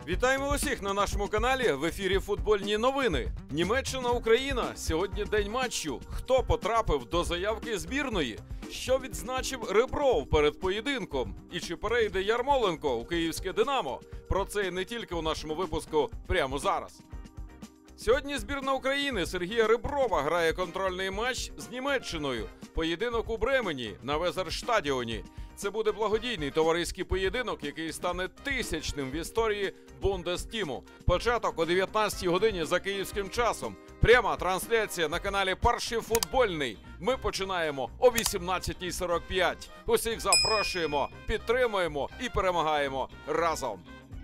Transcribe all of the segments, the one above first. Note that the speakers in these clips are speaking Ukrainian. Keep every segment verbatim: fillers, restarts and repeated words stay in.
Вітаємо усіх на нашому каналі. В ефірі футбольні новини. Німеччина-Україна. Сьогодні день матчу. Хто потрапив до заявки збірної? Що відзначив Ребров перед поєдинком? І чи перейде Ярмоленко у київське «Динамо»? Про це не тільки у нашому випуску прямо зараз. Сьогодні збірна України Сергія Реброва грає контрольний матч з Німеччиною. Поєдинок у Бремені на Везерштадіоні. Це буде благодійний товариський поєдинок, який стане тисячним в історії Бундестіму. Початок о дев'ятнадцятій годині за київським часом. Пряма трансляція на каналі «Перший футбольний». Ми починаємо о вісімнадцятій сорок п'ять. Усіх запрошуємо, підтримуємо і перемагаємо разом.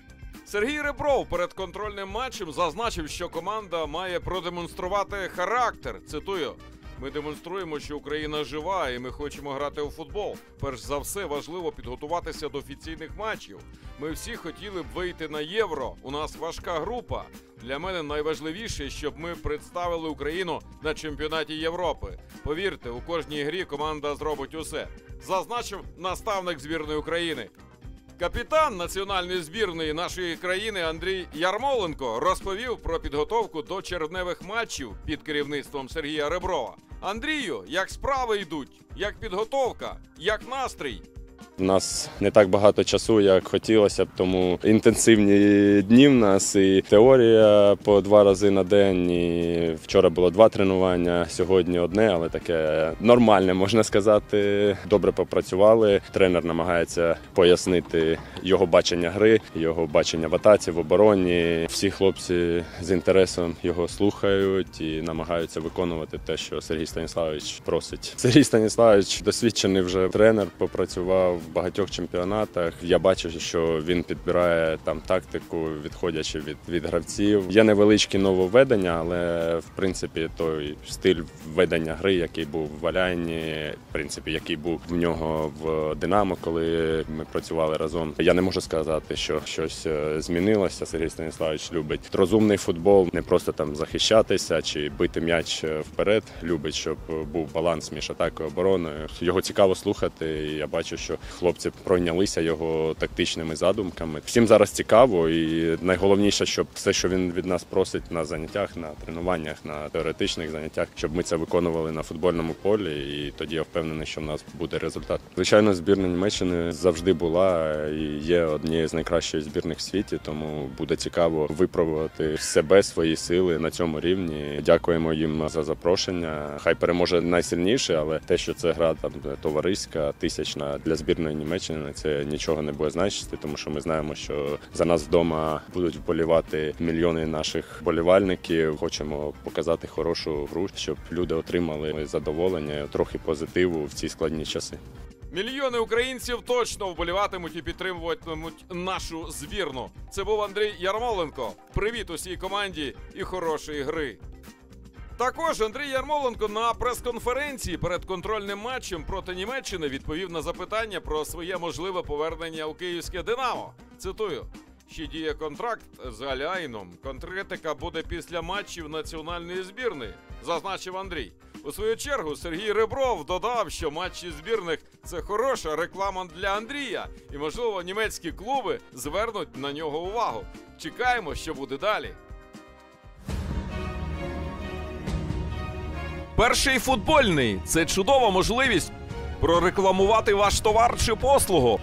Сергій Ребров перед контрольним матчем зазначив, що команда має продемонструвати характер. Цитую: «Ми демонструємо, що Україна жива і ми хочемо грати у футбол. Перш за все важливо підготуватися до офіційних матчів. Ми всі хотіли б вийти на Євро. У нас важка група. Для мене найважливіше, щоб ми представили Україну на чемпіонаті Європи. Повірте, у кожній грі команда зробить усе», зазначив наставник збірної України. Капітан національної збірної нашої країни Андрій Ярмоленко розповів про підготовку до червневих матчів під керівництвом Сергія Реброва. Андрію, як справи йдуть? Як підготовка? Як настрій? У нас не так багато часу, як хотілося б, тому інтенсивні дні в нас, і теорія по два рази на день, і вчора було два тренування, сьогодні одне, але таке нормальне, можна сказати. Добре попрацювали, тренер намагається пояснити його бачення гри, його бачення в атаці, в обороні. Всі хлопці з інтересом його слухають і намагаються виконувати те, що Сергій Станіславович просить. Сергій Станіславович досвідчений вже тренер, попрацював в багатьох чемпіонатах. Я бачу, що він підбирає там тактику, відходячи від, від гравців. Є невеличкі нововведення, але в принципі той стиль ведення гри, який був в Валяйні, в принципі, який був в нього в «Динамо», коли ми працювали разом. Я не можу сказати, що щось змінилося. Сергій Станіславович любить розумний футбол, не просто там захищатися чи бити м'яч вперед. Любить, щоб був баланс між атакою і обороною. Його цікаво слухати, і я бачу, що хлопці пройнялися його тактичними задумками. Всім зараз цікаво, і найголовніше, щоб все, що він від нас просить на заняттях, на тренуваннях, на теоретичних заняттях, щоб ми це виконували на футбольному полі, і тоді я впевнений, що в нас буде результат. Звичайно, збірна Німеччини завжди була і є однією з найкращих збірних в світі, тому буде цікаво випробувати себе, свої сили на цьому рівні. Дякуємо їм за запрошення. Хай переможе найсильніше, але те, що це гра там товариська, тисячна для збірної Німеччини, це нічого не буде значити, тому що ми знаємо, що за нас вдома будуть вболівати мільйони наших вболівальників. Хочемо показати хорошу гру, щоб люди отримали задоволення, трохи позитиву в ці складні часи. Мільйони українців точно вболіватимуть і підтримуватимуть нашу збірну. Це був Андрій Ярмоленко. Привіт усій команді і хорошої гри. Також Андрій Ярмоленко на прес-конференції перед контрольним матчем проти Німеччини відповів на запитання про своє можливе повернення у київське «Динамо». Цитую: «Ще діє контракт з Аляйном. Конкретика буде після матчів національної збірної», зазначив Андрій. У свою чергу Сергій Ребров додав, що матчі збірних – це хороша реклама для Андрія, і, можливо, німецькі клуби звернуть на нього увагу. Чекаємо, що буде далі. Перший футбольний – це чудова можливість прорекламувати ваш товар чи послугу.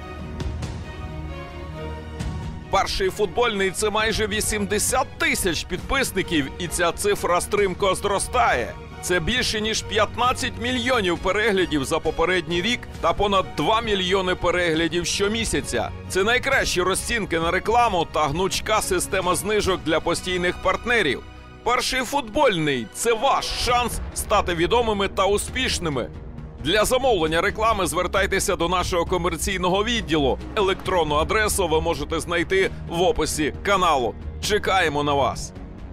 Перший футбольний – це майже вісімдесят тисяч підписників, і ця цифра стрімко зростає. Це більше ніж п'ятнадцять мільйонів переглядів за попередній рік та понад два мільйони переглядів щомісяця. Це найкращі розцінки на рекламу та гнучка система знижок для постійних партнерів. Перший футбольний – це ваш шанс стати відомими та успішними. Для замовлення реклами звертайтеся до нашого комерційного відділу. Електронну адресу ви можете знайти в описі каналу. Чекаємо на вас!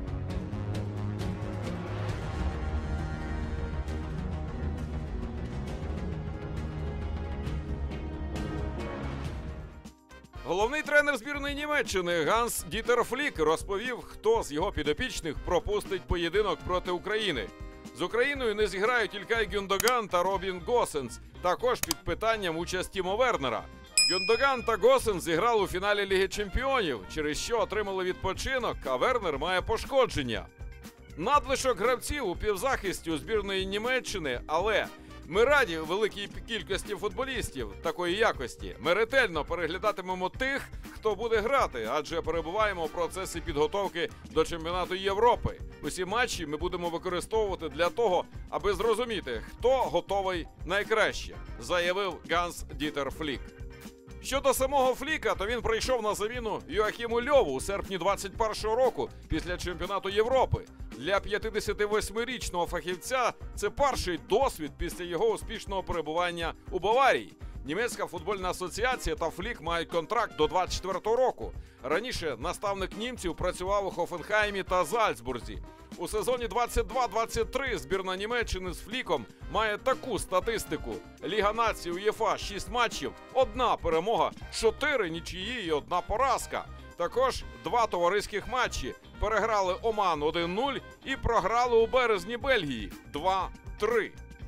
Головний тренер збірної Німеччини Ганс Дітер Флік розповів, хто з його підопічних пропустить поєдинок проти України. З Україною не зіграють Ількай Гюндоган та Робін Госенс, також під питанням участь Тімо Вернера. Гюндоган та Госен зіграли у фіналі Ліги Чемпіонів, через що отримали відпочинок, а Вернер має пошкодження. Надлишок гравців у півзахисті у збірної Німеччини, але ми раді великій кількості футболістів такої якості. Ми ретельно переглядатимемо тих, хто буде грати, адже перебуваємо в процесі підготовки до чемпіонату Європи. Усі матчі ми будемо використовувати для того, аби зрозуміти, хто готовий найкраще, заявив Ганс Дітер Флік. Щодо самого Фліка, то він прийшов на заміну Йоахіму Льову у серпні двадцять першого року після чемпіонату Європи. Для п'ятдесятивосьмирічного фахівця це перший досвід після його успішного перебування у Баварії. Німецька футбольна асоціація та Флік мають контракт до двадцять четвертого року. Раніше наставник німців працював у Хофенхаймі та Зальцбурзі. У сезоні двадцять два двадцять три збірна Німеччини з Фліком має таку статистику. Ліга націй УЄФА – шість матчів, одна перемога, чотири нічиї і одна поразка. Також два товариських матчі. Переграли Оман один нуль і програли у березні Бельгії два три.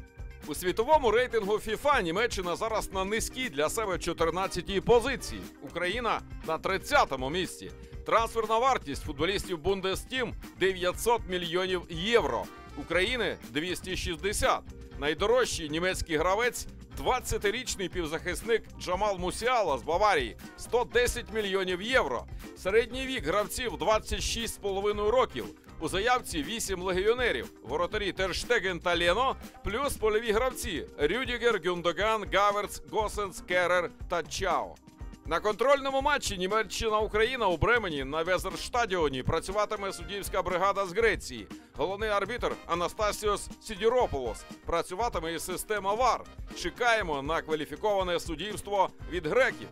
У світовому рейтингу ФІФА Німеччина зараз на низькій для себе чотирнадцятій позиції. Україна на тридцятому місці. Трансферна вартість футболістів Бундестім – дев'ятсот мільйонів євро. України – двісті шістдесят. Найдорожчий німецький гравець – двадцятирічний півзахисник Джамал Мусіала з Баварії – сто десять мільйонів євро. Середній вік гравців – двадцять шість з половиною років. У заявці вісім легіонерів, воротарі Тер Штеген та Лено, плюс польові гравці – Рюдігер, Гюндоган, Гаверц, Госенс, Керер та Чао. На контрольному матчі Німеччина-Україна у Бремені на Везерштадіоні працюватиме суддівська бригада з Греції. Головний арбітр Анастасіос Сідірополос. Працюватиме і система ВАР. Чекаємо на кваліфіковане суддівство від греків.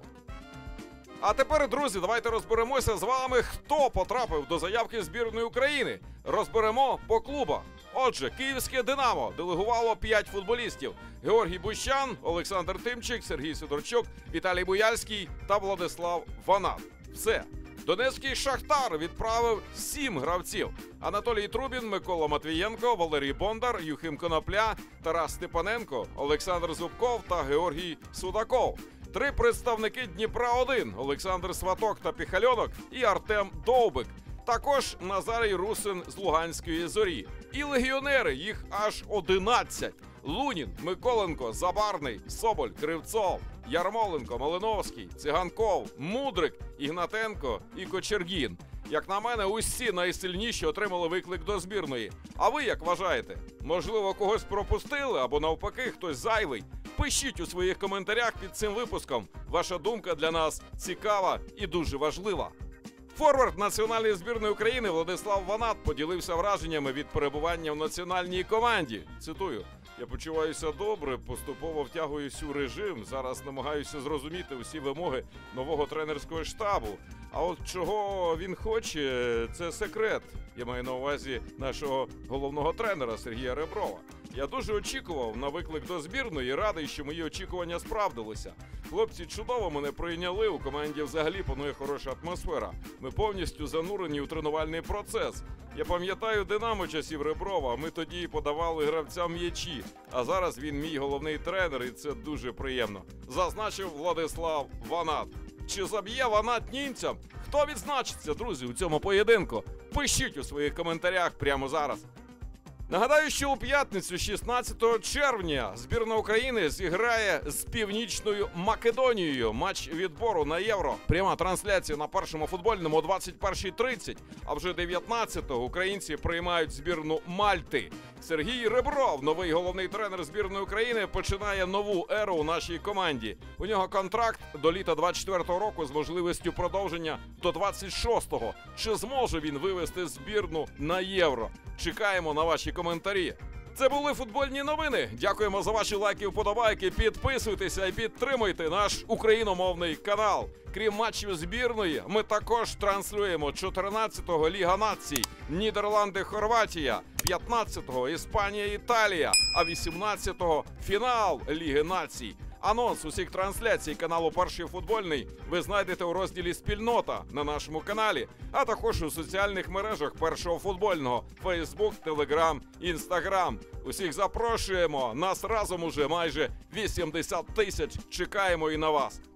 А тепер, друзі, давайте розберемося з вами, хто потрапив до заявки збірної України. Розберемо по клубах. Отже, київське «Динамо» делегувало п'ять футболістів. Георгій Бущан, Олександр Тимчик, Сергій Сидорчук, Віталій Буяльський та Владислав Ванат. Все. Донецький «Шахтар» відправив сім гравців. Анатолій Трубін, Микола Матвієнко, Валерій Бондар, Юхим Конопля, Тарас Степаненко, Олександр Зубков та Георгій Судаков. Три представники Дніпра один – Олександр Сваток та Піхальонок і Артем Довбик. Також Назарій Русин з Луганської «Зорі». І легіонери, їх аж одинадцять. Лунін, Миколенко, Забарний, Соболь, Кривцов, Ярмоленко, Малиновський, Циганков, Мудрик, Ігнатенко і Кочергін. Як на мене, усі найсильніші отримали виклик до збірної. А ви як вважаєте? Можливо, когось пропустили або навпаки хтось зайвий? Пишіть у своїх коментарях під цим випуском. Ваша думка для нас цікава і дуже важлива. Форвард національної збірної України Владислав Ванат поділився враженнями від перебування в національній команді. Цитую: «Я почуваюся добре, поступово втягуюсь у режим, зараз намагаюся зрозуміти усі вимоги нового тренерського штабу. А от чого він хоче, це секрет. Я маю на увазі нашого головного тренера Сергія Реброва. Я дуже очікував на виклик до збірної і радий, що мої очікування справдилися. Хлопці чудово мене прийняли, у команді взагалі панує хороша атмосфера. Ми повністю занурені у тренувальний процес. Я пам'ятаю «Динамо» часів Реброва, ми тоді подавали гравцям м'ячі, а зараз він мій головний тренер і це дуже приємно», зазначив Владислав Ванат. Чи заб'є Ванат німцям? Хто відзначиться, друзі, у цьому поєдинку? Пишіть у своїх коментарях прямо зараз. Нагадаю, що у п'ятницю, шістнадцятого червня, збірна України зіграє з Північною Македонією. Матч відбору на Євро. Пряма трансляція на Першому футбольному о двадцять першій тридцять. А вже дев'ятнадцятого українці приймають збірну Мальти. Сергій Ребров, новий головний тренер збірної України, починає нову еру у нашій команді. У нього контракт до літа двадцять четвертого року з можливістю продовження до двадцять шостого. Чи зможе він вивести збірну на Євро? Чекаємо на ваші коментарі. Це були футбольні новини. Дякуємо за ваші лайки і вподобайки. Підписуйтеся і підтримуйте наш україномовний канал. Крім матчів збірної, ми також транслюємо чотирнадцятого Ліга націй, Нідерланди-Хорватія, п'ятнадцятого Іспанія-Італія, а вісімнадцятого фінал Ліги націй. Анонс усіх трансляцій каналу «Перший футбольний» ви знайдете у розділі «Спільнота» на нашому каналі, а також у соціальних мережах «Першого футбольного» – Фейсбук, Телеграм, Інстаграм. Усіх запрошуємо, нас разом уже майже вісімдесят тисяч, чекаємо і на вас.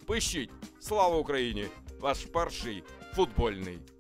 Пишіть. Слава Україні! Ваш перший футбольний